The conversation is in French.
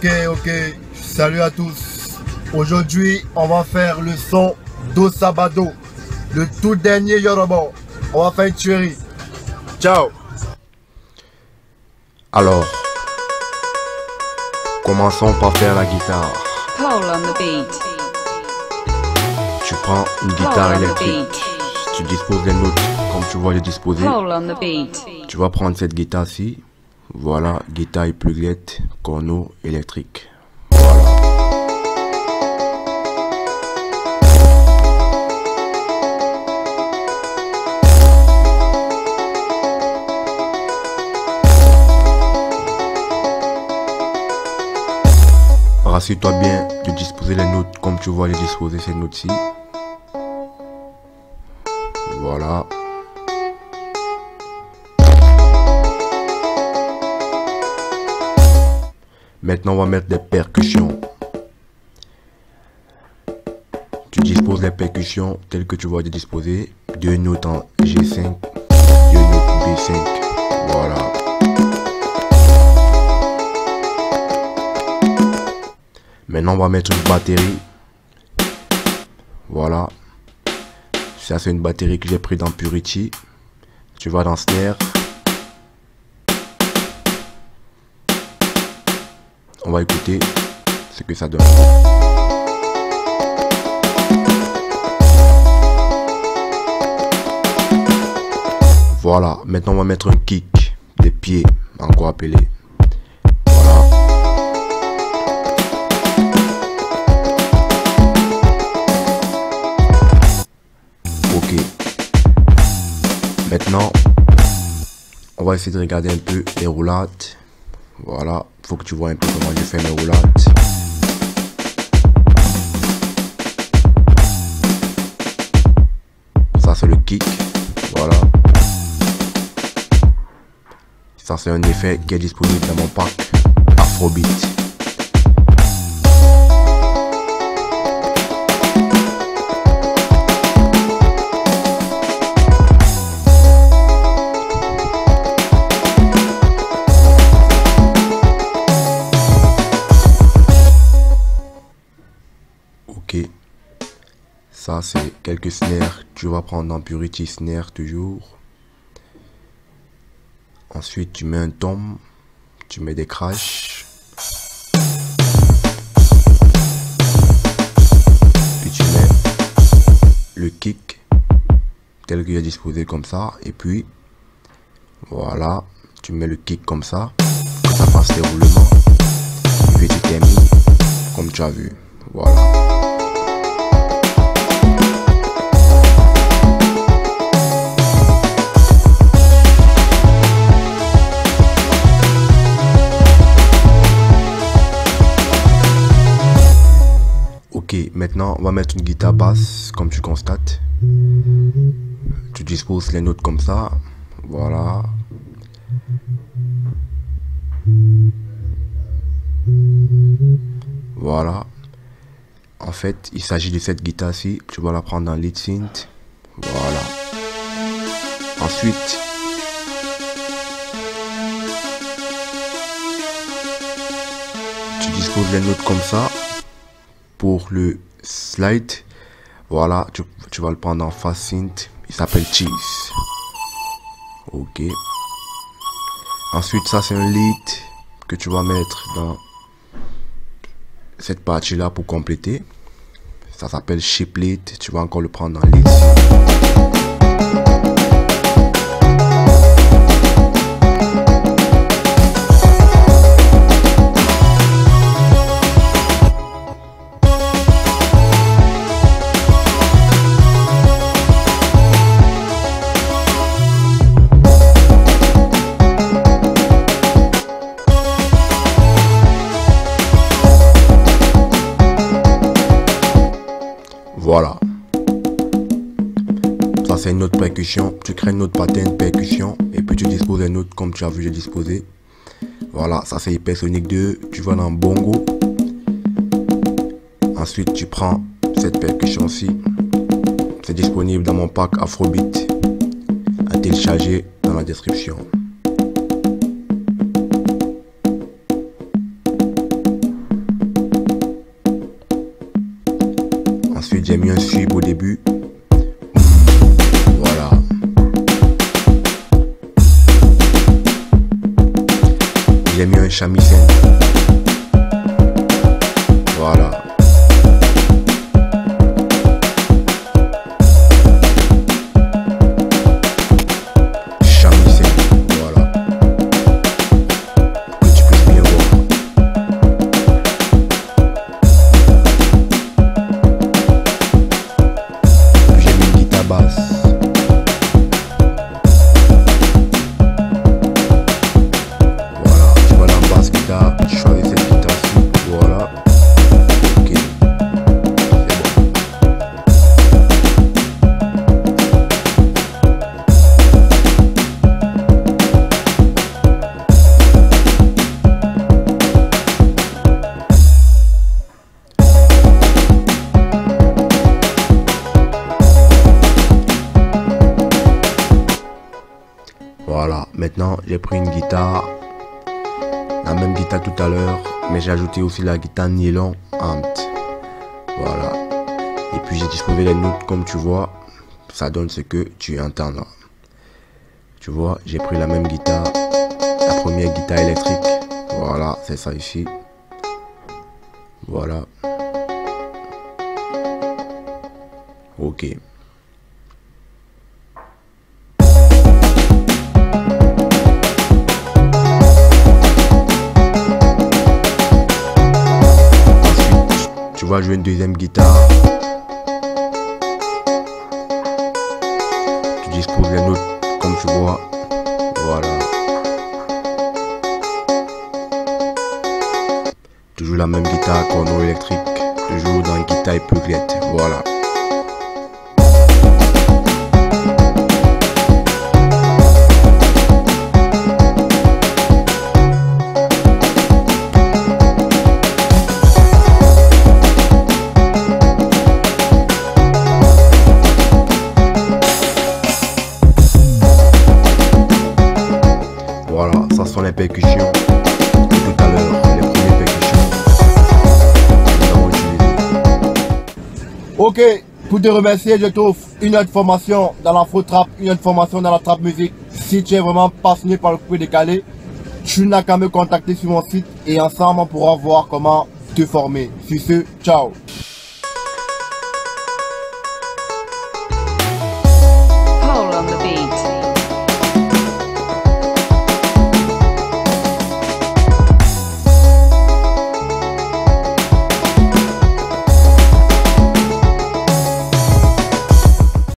Ok. Salut à tous. Aujourd'hui, on va faire le son Do Sabado, le tout dernier Yoruba. On va faire une tuerie. Ciao. Alors, commençons par faire la guitare. Pole on the beat. Tu prends une guitare électrique. Tu disposes les notes comme tu vois les disposer. Pole on the beat. Tu vas prendre cette guitare-ci. Voilà, guitare et pluguette, corneau électrique. Rassure-toi bien de disposer les notes comme tu vois les disposer ces notes-ci. Voilà. Maintenant, on va mettre des percussions. Tu disposes les percussions telles que tu vois les disposer. Deux notes en G5, deux notes B5. Voilà. Maintenant, on va mettre une batterie. Voilà. Ça, c'est une batterie que j'ai pris dans Purity. Tu vas dans Snare. On va écouter ce que ça donne. Voilà. Maintenant, on va mettre un kick. Des pieds, encore appelé. Maintenant, on va essayer de regarder un peu les roulades. Voilà, faut que tu vois un peu comment je fais mes roulades. Ça c'est le kick, voilà. Ça c'est un effet qui est disponible dans mon pack Afrobeat. Ça c'est quelques snares, tu vas prendre dans Purity Snare toujours. Ensuite tu mets un tom, tu mets des crashs. Puis tu mets le kick tel qu'il est disposé comme ça. Et puis voilà, tu mets le kick comme ça, que ça fasse les roulements. Et puis tu termines comme tu as vu. Voilà. Ok, maintenant on va mettre une guitare basse comme tu constates. Tu disposes les notes comme ça. Voilà. Voilà. En fait, il s'agit de cette guitare-ci. Tu vas la prendre dans lead synth. Voilà. Ensuite, tu disposes les notes comme ça. Pour le slide, voilà, tu vas le prendre en fast synth. Il s'appelle Cheese. Ok. Ensuite, ça c'est un lead que tu vas mettre dans cette partie là pour compléter. Ça s'appelle shape lead. Tu vas encore le prendre dans lead. Voilà. Ça c'est une autre percussion. Tu crées une autre pattern percussion. Et puis tu disposes une autre comme tu as vu j'ai disposé. Voilà, ça c'est Hypersonic 2. Tu vas dans bongo. Ensuite tu prends cette percussion-ci. C'est disponible dans mon pack Afrobeat. À télécharger dans la description. j'ai mis un sweep au début. Voilà. J'ai mis un shamisen. Voilà. Shamisen. Voilà. Pour que tu puisses bien voir. J'ai mis une guitare basse. Je choisis cette guitare-ci, voilà. Ok, c'est bon. Voilà, maintenant j'ai pris une guitare. La même guitare tout à l'heure, mais j'ai ajouté aussi la guitare nylon amp. Voilà. Et puis j'ai disposé les notes comme tu vois. Ça donne ce que tu entends là. Tu vois, j'ai pris la même guitare. La première guitare électrique. Voilà, c'est ça ici. Voilà. Ok. Tu vas jouer une deuxième guitare. Tu disposes les notes comme tu vois. Voilà. Toujours la même guitare corno électrique. Toujours dans une guitare épluglette. Voilà. Voilà, ça sont les percussions de tout à l'heure, les premières percussions que nous avons utilisées. Ok, pour te remercier, je t'offre une autre formation dans l'afro trap, une autre formation dans la trap musique. Si tu es vraiment passionné par le coupé décalé, tu n'as qu'à me contacter sur mon site et ensemble on pourra voir comment te former. Sur ce, ciao.